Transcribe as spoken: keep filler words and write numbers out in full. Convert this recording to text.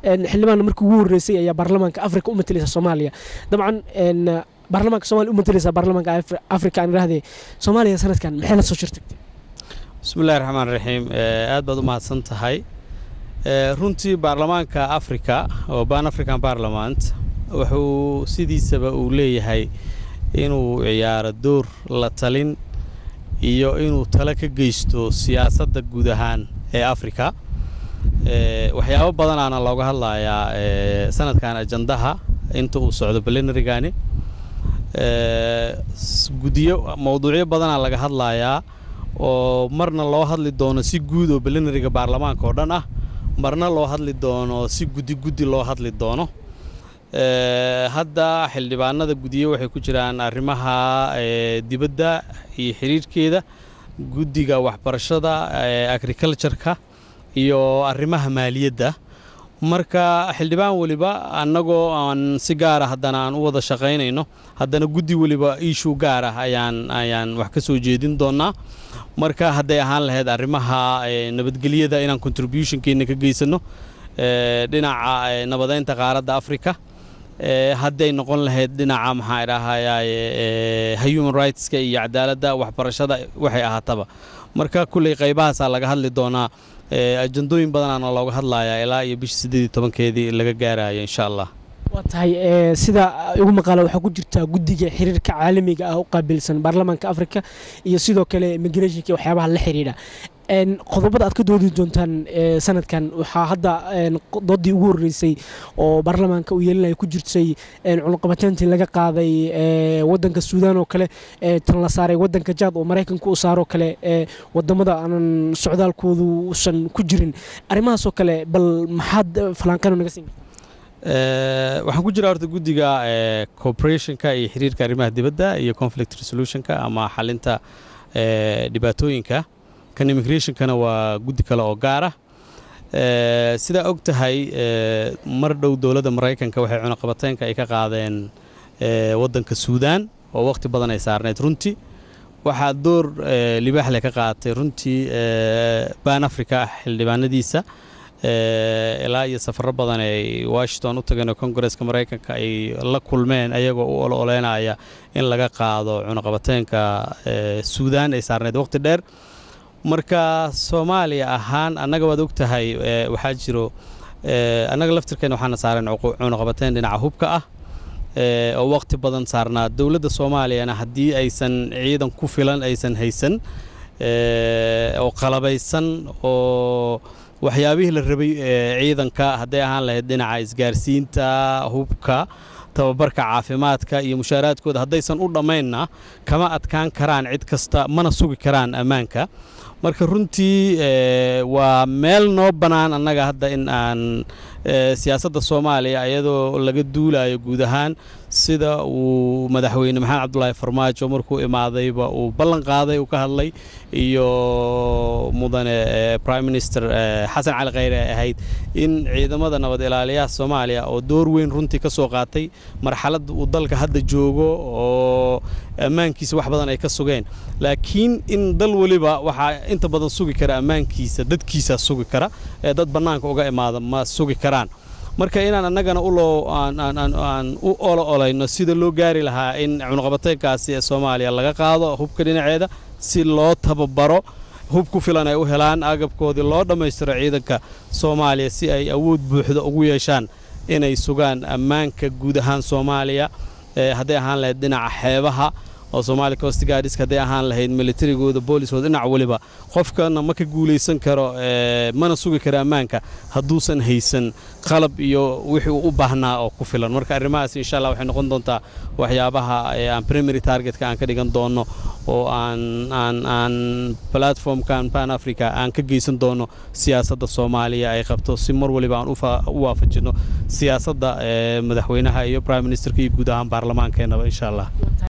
xildhibaan markii ugu horeysay ayaa baarlamaanka Afrika u matalaysa Soomaaliya dabcan baarlamaanka Soomaaliya u matalaysa baarlamaanka Afrika aan raahday Soomaaliya sanadkan maxay la soo shirtay bismillaahir rahmaanir rahiim aad baad u mahadsan tahay runtii baarlamaanka Afrika oo Pan African Parliament wuxuu sidiisaba uu leeyahay inuu ciyaaro door la talin iyo inuu tala ka geysto siyaasadda guud ahaan ee Afrika ee waxyaabo badan aan looga hadlayaa ee sanadkan ajandaha inta uu socdo plenary-gaani ee gudiyo mowduucyo badan aan laga hadlayaa oo marna loo hadli doono si guud oo plenary-ga baarlamaanka oo dhan ah marna loo hadli doono si gudi gudi loo hadli doono ee hadda xildhibaanada gudiyo waxay ku jiraan arrimaha ee dibadda iyo xiriirkeeda gudiga waxbarashada ee agriculture-ka iyo arrimaha maaliyadda marka xildhibaan waliba annagoo aan si gaar ah haddana aan u wada shaqaynayno haddana gudi waliba issue gaar ah ayaan ayaan wax ka soo jeedin doonaa marka hadday ahaan lahayd arrimaha nabadgelyada inaan contribution-keena ka geysano ee dhinaca nabadeynta qaaradda Afrika ee hadday noqon lahayd dhinaca maxaa idhaahayaa human rights-ka iyo cadaaladda waxbarashada waxay ahaataba marka kulay qaybahaas laga hadli doonaa ajandooyin badan oo looga hadlayaa ilaa iyo bisha siddeed iyo toban-keedii laga gaarayo insha Allah waa tahay sida ugu maqaalo waxa ku jirta gudiga xiriirka caalamiga ah oo qaabilsan baarlamaanka Afrika iyo sidoo kale immigration-ka waxyaabaha la xiriira een qodobada aad ka doodi doontaan sanadkan waxa hadda doodii ugu horeysay oo baarlamaanka uu yeelanay ku jirtay een cunaqabatayntii laga qaaday wadanka Suudaan oo kale tan la saaray wadanka Jaad oo Mareykanku u saaro kale wadamada aan socdaalkoodu uusan ku jirin arimahaas oo kale bal maxaad falanqayn naga siin ee waxaan ku jiraa horta gudiga cooperation-ka iyo xiriirka arrimaha dibadda iyo conflict resolution-ka ama xalinta ee dhibaatooyinka kan immigration-kana waa gudi kale oo gaar ah ee sida og tahay ee mar dhow dawladda Mareykanka waxay cunaqabataynka ay ka qaadeen ee wadanka Suudaan oo waqti badan ay saarneed runtii waxa door libaax leh ka qaatay runtii ee Pan Africa xildhibaanadiisa ee ilaa iyo safar badan ay Washington u tageen Congress-ka Mareykanka ay la kulmeen ayagoo u ololeynaya in laga qaado cunaqabataynka ee Suudaan ay saarneed waqti dheer marka Soomaaliya ahaan anaga wad og tahay waxa jiro ee anaga laftirkeena waxaan saaran cunaqabatayn dhinaca hubka ah ee oo waqti badan saarnaa dawladda Soomaaliyana hadii aysan ciidan ku filan aysan haysan ee oo qalabaysan oo waxyaabihii la rabay ciidanka haday ahaan lahayd dhinaca isgaarsiinta hubka tababarka caafimaadka iyo mushaaraadkooda hadaysan u dhameeyna kama adkaan karaan cid kasta mana sugi karaan amaanka marka runtii waa meel noo banaan annaga hadda in aan siyaasadda Soomaaliya ayadoo laga duulayo guud ahaan sida uu madaxweyne Maxamed Cabdullaahi Farmaajo markuu imaadayba uu ballan qaaday uu ka hadlay iyo mudane Prime Minister Xasan Cali Khayre ahayd in ciidamada nabad ilaaliyaha Soomaaliya oo door weyn runtii ka soo qaatay marxaladda uu dalka hadda joogo oo amaankiisa wax badan ay ka sugeen laakiin in dal waliba waxa inta badan sugi kara amaankiisa dadkiisa sugi kara ee dad banaanka uga imaada ma sugi karaan marka inaan annagana u loo aan aan aan u olo olayno sida loo gaari lahaa in cunaqabataynkaasi ee Soomaaliya laga qaado hubka dhinaceeda si loo tababaro hub ku filan ay u helaan agabkoodii loo dhameystiro ciidanka Soomaaliya si ay awood buuxda ugu yeeshaan inay sugaan ammaanka guud ahaan Soomaaliya ee haday ahaan lahayd dhinaca xeebaha oo Somali Coast Guards haday ahaan lahayd military-gooda booliskooda dhinac waliba qofkana ma ka guuleysan karo ee mana sugi karo ammaanka haduusan haysan qalab iyo wixii uu u baahnaa oo ku filan marka arrimahaas insha Allah waxay noqon doontaa waxyaabaha aan primary target-ka aan ka dhigan doono oo aan aan aan platform-kan Pan Africa aan ka geysan doono siyaasadda Soomaaliya ay qabto si mar waliba aan u waafajino siyaasadda madaxweynaha iyo prime minister-ka iyo guud ahaan baarlamaankeena insha Allah